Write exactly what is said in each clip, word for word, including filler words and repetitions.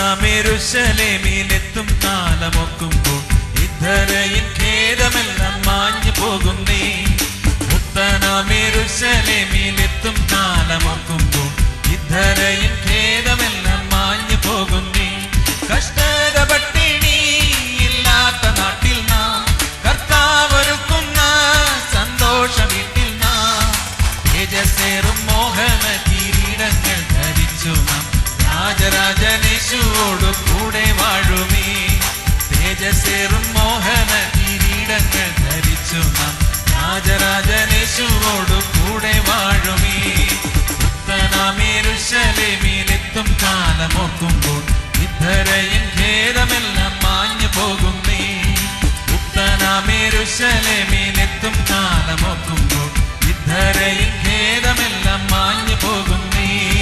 പുത്തനാം യെരൂശലേമിലെത്തും കാലമൊക്കുമ്പോൾ ഇദ്ധരയിൻ ഖേദമെല്ലാം മാഞ്ഞു പോകുന്നേ. പുത്തനാം യെരൂശലേമിലെത്തും കാലമൊക്കുമ്പോൾ ഇദ്ധരയിൻ ഖേദമെല്ലാം മാഞ്ഞു പോകുന്നേ. കഷ്ടത പട്ടിണി ഇല്ലാത്ത നാട്ടിൽ നാം കർത്താവൊരുക്കുന്ന സന്തോഷ വീട്ടിൽ നാം തേജസ്സേറും മോഹന കിരീടങ്ങൾ ധരിച്ചു നാം രാജരാജനേശുവോടു കൂടെ വാഴുമേ. തേജസ്സേറും മോഹന കിരീടങ്ങൾ ധരിച്ചു നാം രാജരാജനേശുവോടു കൂടെ വാഴുമേ. പുത്തനാം യെരൂശലേമിലെത്തും കാലമോക്കുമ്പോൾ ഇദ്ധരയിൻ ഖേദമെല്ലാം മാഞ്ഞു പോകുന്നേ. പുത്തനാം യെരൂശലേമിലെത്തും കാലമോക്കുമ്പോൾ ഇദ്ധരയിൻ ഖേദമെല്ലാം മാഞ്ഞു പോകുന്നേ.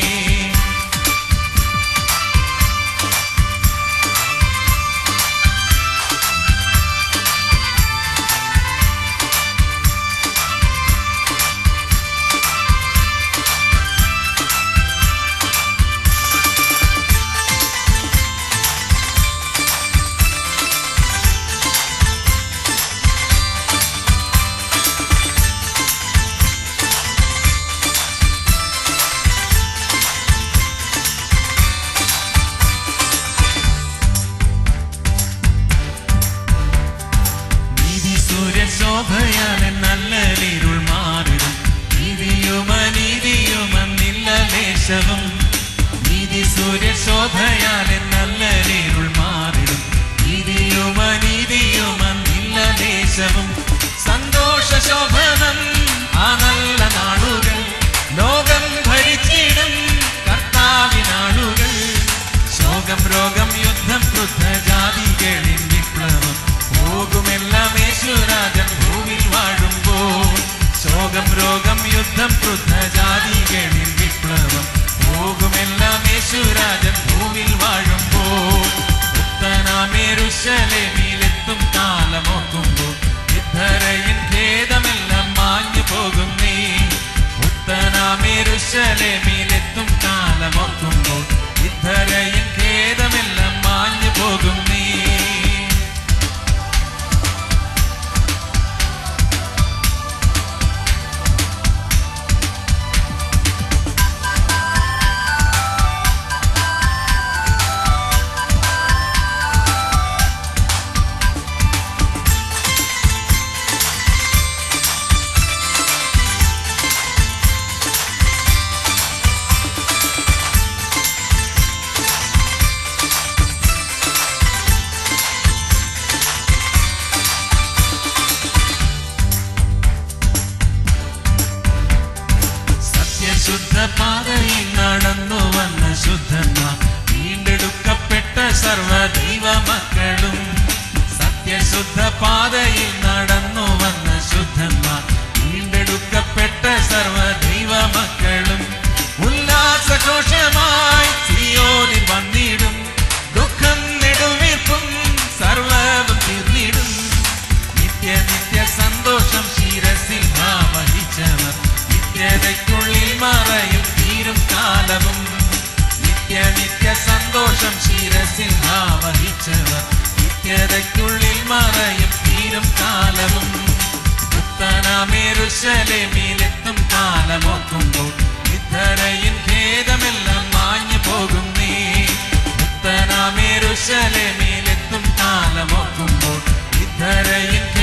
ശോഭയാലെ നല്ലൊരിരുൾ മാറിടും നീതിയും അനീതിയും അന്നില്ല ലേശവും. നീതി സൂര്യ ശോഭയാലെ നല്ലൊരിരുൾ മാറിടും നീതിയും അനീതിയും അന്നില്ല ലേശവും. സന്തോഷ ശോഭനം ആ നല്ല നാളുകൾ ലോകം ഭരിച്ചിടും കർത്താവിനാളുകൾ. ശോകം രോഗം യുദ്ധം ക്രുദ്ധ ജാതികളിൻ വിപ്ലവം പോകുമെല്ലാം യേശുരാജൻ ഭൂമിൽ വാഴുമ്പോൾ. ശോകം രോഗം യുദ്ധം ക്രുദ്ധ ജാതികളിൽ വിപ്ലവം പോകുമെല്ലാം യേശുരാജൻ ഭൂമിൽ വാഴുമ്പോൾ. പുത്തനാം യെരൂശലേമിലെത്തും കാലമോക്കുമ്പോൾ ഇദ്ധരയിൻ ഖേദമെല്ലാം മാഞ്ഞു പോകുന്നേ. പുത്തനാം യെരൂശലേമിലെത്തും കാലമോക്കുമ്പോൾ ഇദ്ധരയിൻ ഖേദമെല്ലാം മാഞ്ഞു പോകുന്നേ. ശുദ്ധപാതയിൽ നടന്നു വന്ന ശുദ്ധന്മാർ വീണ്ടെടുക്കപ്പെട്ട സർവദൈവ മക്കളും. സത്യശുദ്ധ പാതയിൽ നടന്നു വന്ന ശുദ്ധന്മാർ വീണ്ടെടുക്കപ്പെട്ട സർവദൈവ മക്കളും. ഉല്ലാസഘോഷമായി സിയോനിൽ വന്നിടും ദുഃഖം നെടുവീർപ്പും സർവ്വവും തീർന്നിടും. നിത്യ നിത്യ സന്തോഷം ശിരസിൽ വഹിച്ചവർ നിത്യതയ്ക്കുള്ളിൽ മറയിൽ തീരും കാലവും. നിത്യ നിത്യ സന്തോഷം ശിരസിൽ വഹിച്ചവർ നിത്യതയ്ക്കുള്ളിൽ മറയിൽ തീരും കാലവും. പുത്തനാം യെരൂശലേമിലെത്തും കാലമോക്കുമ്പോൾ ഇദ്ധരയിൻ ഖേദമെല്ലാം മാഞ്ഞു പോകുന്നേ. പുത്തനാം യെരൂശലേമിലെത്തും കാലമോക്കുമ്പോൾ ഇദ്ധരയിൻ